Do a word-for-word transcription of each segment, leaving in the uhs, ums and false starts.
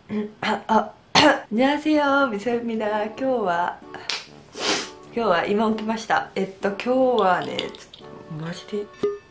あ、あ、안녕하세요、미소입니다。今日は今日は今起きました。えっと今日はね、ちょっとマジで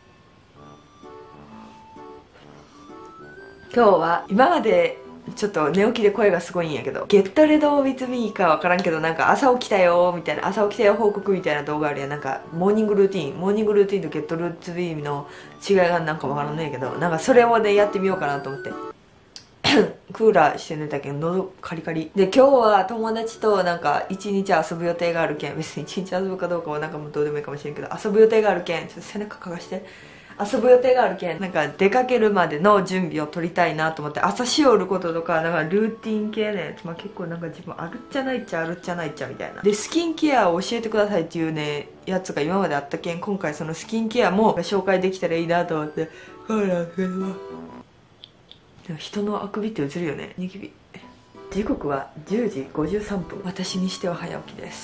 今日は今までちょっと寝起きで声がすごいんやけど、ゲットレドウィズミーかわからんけど、なんか朝起きたよみたいな、朝起きたよ報告みたいな動画あるやん。なんかモーニングルーティンモーニングルーティンとゲットルーツビームの違いがなんかわからんねんけど、なんかそれをねやってみようかなと思ってクーラーして寝たけど喉カリカリで、今日は友達となんか一日遊ぶ予定があるけん、別に一日遊ぶかどうかはなんかもうどうでもいいかもしれんけど、遊ぶ予定があるけん、ちょっと背中かがして、遊ぶ予定があるけん、なんか出かけるまでの準備を取りたいなと思って、朝しおることとか、なんかルーティン系のやつ、まあ、結構なんか自分あるっちゃないっちゃあるっちゃないっちゃみたいな。で、スキンケアを教えてくださいっていうね、やつが今まであったけん、今回そのスキンケアも紹介できたらいいなと思って、ほら、これは。人のあくびって映るよね、ニキビ。時刻はじゅうじごじゅうさんぷん。私にしては早起きです。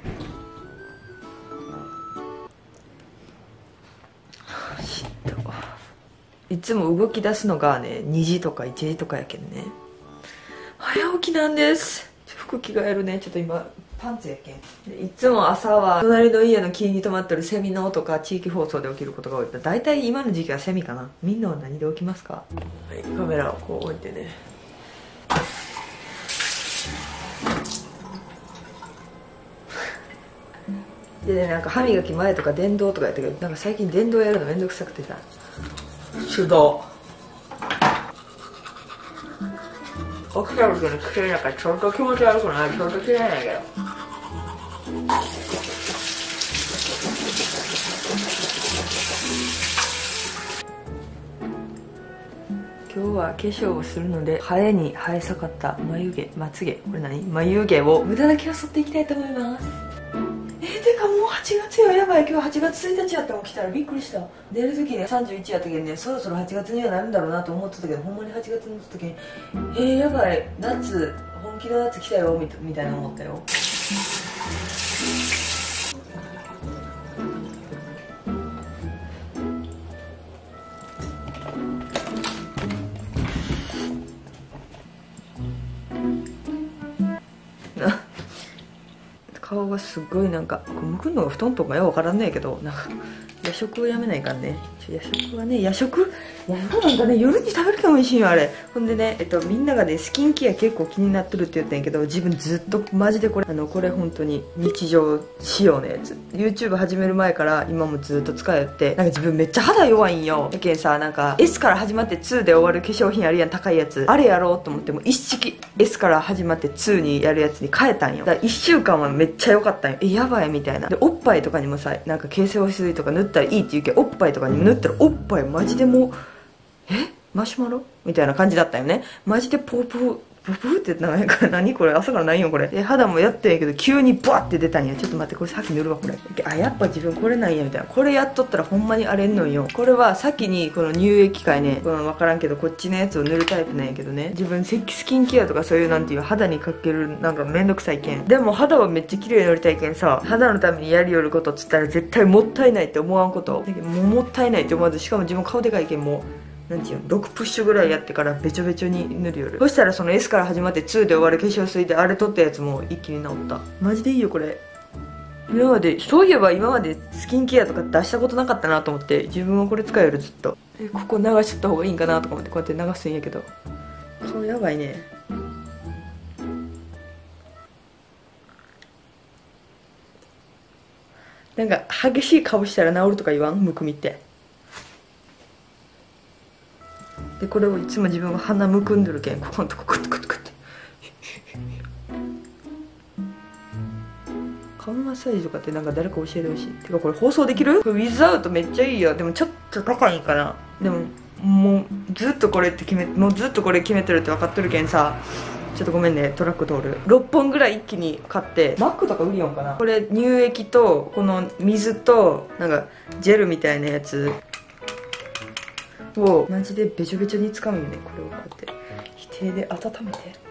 いつも動き出すのがねにじとかいちじとかやけんね、早起きなんです。服着替えるね。ちょっと今パンツやけん。いつも朝は隣の家の木に止まってるセミの音か地域放送で起きることが多い。だいたい今の時期はセミかな。みんなは何で起きますか？はい、カメラをこう置いてね。でね、なんか歯磨き前とか電動とかやったけど、なんか最近電動やるのめんどくさくてさ、手動起きた時に綺麗だからちょっと気持ち悪くない、ちょっと綺麗なんやけど。今日は化粧をするので、生えに生え盛った眉毛、まつげ、これ何、眉毛を無駄だけを剃っていきたいと思います。えー、てかもうはちがつよ、やばい。今日はちがつついたちやったの来たらびっくりした。出る時ねさんじゅういちやったけんね、そろそろはちがつにはなるんだろうなと思ってたけど、ほんまにはちがつになったけん、えー、やばい、夏、本気の夏来たよみみたいな思ったよ。顔がすごいなんか、むくんのが布団とかよくわからんねえけど、なんか夜食をやめないかんね。夜食はね、夜食夜食なんかね、夜に食べるけも美味しいよあれ。ほんでね、えっとみんながねスキンケア結構気になってるって言ったんやけど、自分ずっとマジでこれあのこれ本当に日常仕様のやつ、 YouTube 始める前から今もずっと使えて、なんか自分めっちゃ肌弱いんよ。やけんさ、なんか S から始まってツーで終わる化粧品あるやん、高いやつ、あれやろうと思っても一式 S から始まってツーにやるやつに変えたんよ。だからいっしゅうかんはめっちゃ良かったんよ。え、やばいみたいな。でおっぱいとかにもさ、なんか形成保湿水とか塗ったらいいって言うけど、おっぱいとかにも塗ったらおっぱいマジでもうえマシュマロみたいな感じだったよね。マジでポープーポープーってなんか何これ、朝からないよこれ。で肌もやってんやけど急にバーって出たんや。ちょっと待って、これ先塗るわこれ。あ、やっぱ自分これなんやみたいな。これやっとったらほんまに荒れんのよ。これは先にこの乳液界ね、この分からんけどこっちのやつを塗るタイプなんやけどね、自分スキンケアとかそういうなんていう肌にかけるなんかめんどくさいけん、でも肌はめっちゃ綺麗になりたいけんさ、肌のためにやりよることっつったら絶対もったいないって思わんことだけど、もうもったいないって思わず、しかも自分顔でかいけん、もうなんていうの、ろくプッシュぐらいやってからべちょべちょに塗るよる。そしたらその S から始まってツーで終わる化粧水であれ取ったやつも一気に治った。マジでいいよこれ。今までそういえば今までスキンケアとか出したことなかったなと思って、自分はこれ使うよるずっと。え、ここ流しとった方がいいんかなとか思ってこうやって流すんやけど、顔やばいね。なんか激しい顔したら治るとか言わん、むくみって。でこれをいつも自分が鼻むくんでるけん、ここのとこクックックッて顔マッサージとかってなんか誰か教えてほしい。てかこれ放送できる？これウィズアウトめっちゃいいよ。でもちょっと高いんかな。でももうずっとこれって決めもうずっとこれ決めてるって分かってるけんさ、ちょっとごめんね、トラック通る。ろっぽんぐらい一気に買って、マックとか売りよんかな。これ乳液とこの水となんかジェルみたいなやつをマジでべちょべちょに使うよね。これをこうやって否定で温めて、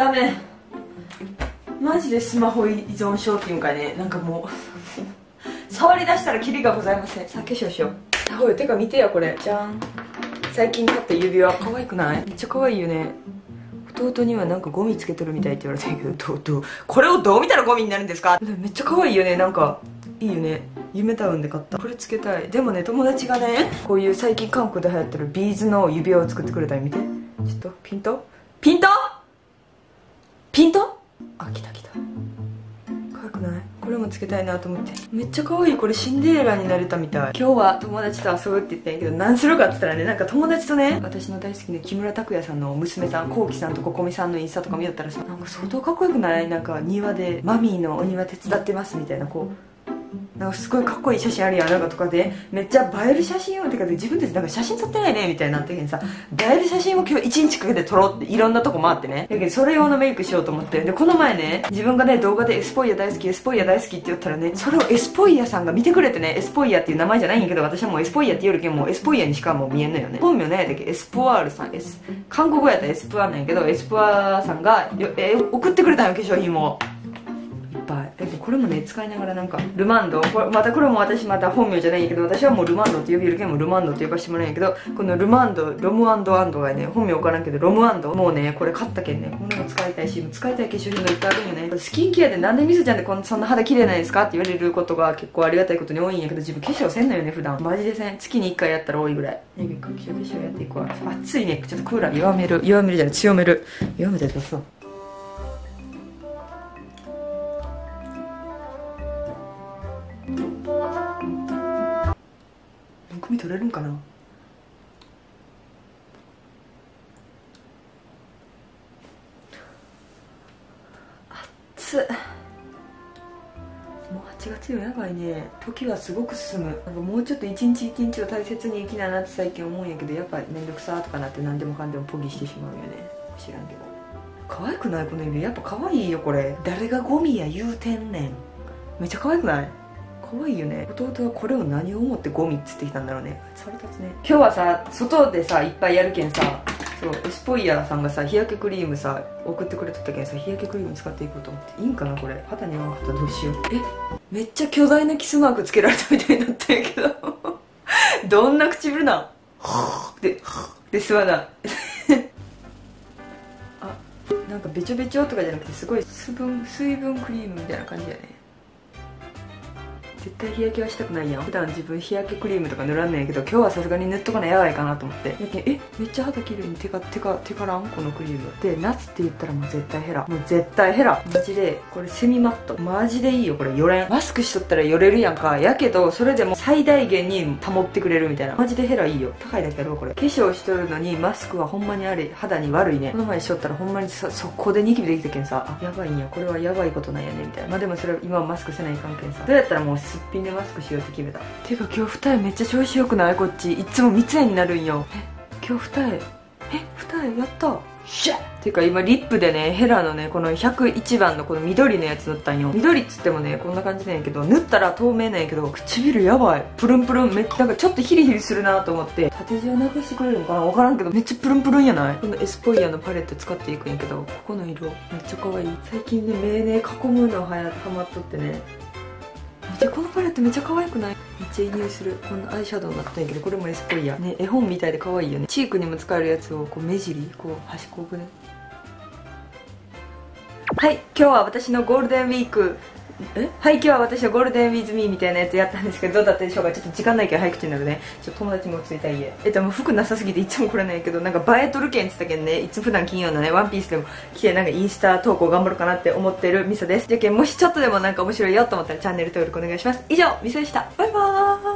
ダメ、マジでスマホ依存症っていうんかね、なんかもう触り出したらキリがございません。さあ化粧しよう。おい、てか見てやこれ、じゃん。最近買った指輪可愛くない？めっちゃ可愛いよね。弟にはなんかゴミつけてるみたいって言われたけど、どうどうこれをどう見たらゴミになるんですか？めっちゃ可愛いよね。なんかいいよね。夢タウンで買った。これつけたい。でもね、友達がね、こういう最近韓国で流行ってるビーズの指輪を作ってくれたり。見て、ちょっとピントピントピント、あ、来た来た。可愛くない？これもつけたいなと思って。めっちゃ可愛い。これシンデレラになれたみたい。今日は友達と遊ぶって言ったんやけど、何するかって言ったらね、なんか友達とね、私の大好きな木村拓哉さんの娘さん、こうきさんとここみさんのインスタとか見よったらさ、なんか相当かっこよくない？なんか庭でマミーのお庭手伝ってますみたいな、こうなんかすごいかっこいい写真あるやん、なんかとかでめっちゃ映える写真をてかで自分たちなんか写真撮ってないねみたいになってけんさ、映える写真を今日いちにちかけて撮ろうっていろんなとこ回ってね、だけどそれ用のメイクしようと思って、でこの前ね、自分がね動画でエスポイヤ大好きエスポイヤ大好きって言ったらね、それをエスポイヤさんが見てくれてね、エスポイヤっていう名前じゃないんやけど、私はもうエスポイヤって言うけんもうエスポイヤにしかもう見えんのよね。本名ねだけエスポワールさん、エス韓国語やったらエスプアなんやけど、エスプアさんがよえ送ってくれたよ、化粧品もいっぱい。えこれもね使いながらなんかルマンド、これまたこれも私また本名じゃないんやけど、私はもうルマンドって呼びるけんもうルマンドって呼ばしてもらうんやけど、このルマンドロムアンドアンドがね、本名分からんけどロムアンドもうねこれ買ったけんね、これも使いたいし、使いたい化粧品がいっぱいあるんよね。これスキンケアでなんでみずちゃんでこんそんな肌綺麗なんですかって言われることが結構ありがたいことに多いんやけど、自分化粧せんのよね普段、マジでせん。月にいっかいやったら多いぐらい。ね、化粧化粧やっていくわ。暑いね、ちょっとクーラー弱める弱めるじゃない強める弱めてどうぞ。組取れるんかな。暑っ。もうはちがつよ、やばいね。時はすごく進む。なんかもうちょっと一日一日を大切に生きななって最近思うんやけど、やっぱり面倒くさーとかなって何でもかんでもポギしてしまうよね。知らんけど可愛くない？この指やっぱ可愛いよこれ。誰がゴミや言うてんねん。めっちゃ可愛くない？可愛いよね。弟はこれを何を思ってゴミっつってきたんだろうね。腹立つね。今日はさ外でさいっぱいやるけんさ、そうエスポイヤーさんがさ日焼けクリームさ送ってくれとったけんさ、日焼けクリーム使っていこうと思って。いいんかなこれ、肌に合わなかったらどうしよう。えめっちゃ巨大なキスマークつけられたみたいになったんやけどどんな唇なんでで吸わないあ、なんかべちょべちょとかじゃなくてすごい水分水分クリームみたいな感じやね。絶対日焼けはしたくないやん。普段自分日焼けクリームとか塗らんねんけど、今日はさすがに塗っとかなやばいかなと思って。やけんえめっちゃ肌綺麗にテカテカテカらんこのクリームで、夏って言ったらもう絶対ヘラ、もう絶対ヘラマジで。これセミマットマジでいいよこれ。よれん。マスクしとったらよれるやんか、やけどそれでも最大限に保ってくれるみたいな。マジでヘラいいよ。高いだけやろこれ。化粧しとるのにマスクはほんまにあれ肌に悪いね。この前しとったらほんまにさ速攻でニキビできたけんさ、あやばいんやこれはやばいことなんやねみたいな。まあでもそれは今はマスクせない関係さ、どうやったらもうすっぴんでマスクしようって決めた。てか今日二重めっちゃ調子よくない？こっちいつも三つ重になるんよ。え今日二重え二重やったシャッ。てか今リップでねヘラのねこのひゃくいちばんのこの緑のやつ塗ったんよ。緑っつってもねこんな感じなんやけど、塗ったら透明なんやけど唇やばいプルンプルン。めっちゃなんかちょっとヒリヒリするなと思って縦地をなくしてくれるのかな分からんけどめっちゃプルンプルンやない？このエスポイヤのパレット使っていくんやけど、ここの色めっちゃ可愛い。最近ね目ね囲むのはやハマっとってね。でこのパレットめっちゃ可愛くない？めっちゃいい匂いする。このアイシャドウになったんやけど、これもエスポイヤね、絵本みたいで可愛いよね。チークにも使えるやつをこう目尻こう端っこくね。はい今日は私のゴールデンウィークえはい今日は私のゴールデンウィズミーみたいなやつやったんですけど、どうだったでしょうか。ちょっと時間ないけど早口になるね。ちょっと友達もついた家えっともう服なさすぎていつもこれなんやけど、なんか映えとるけんって言ったけんね、いつ普段金曜のねワンピースでも着てなんかインスタ投稿頑張るかなって思ってるみそです。じゃけんもしちょっとでもなんか面白いよと思ったらチャンネル登録お願いします。以上みそでした。バイバーイ。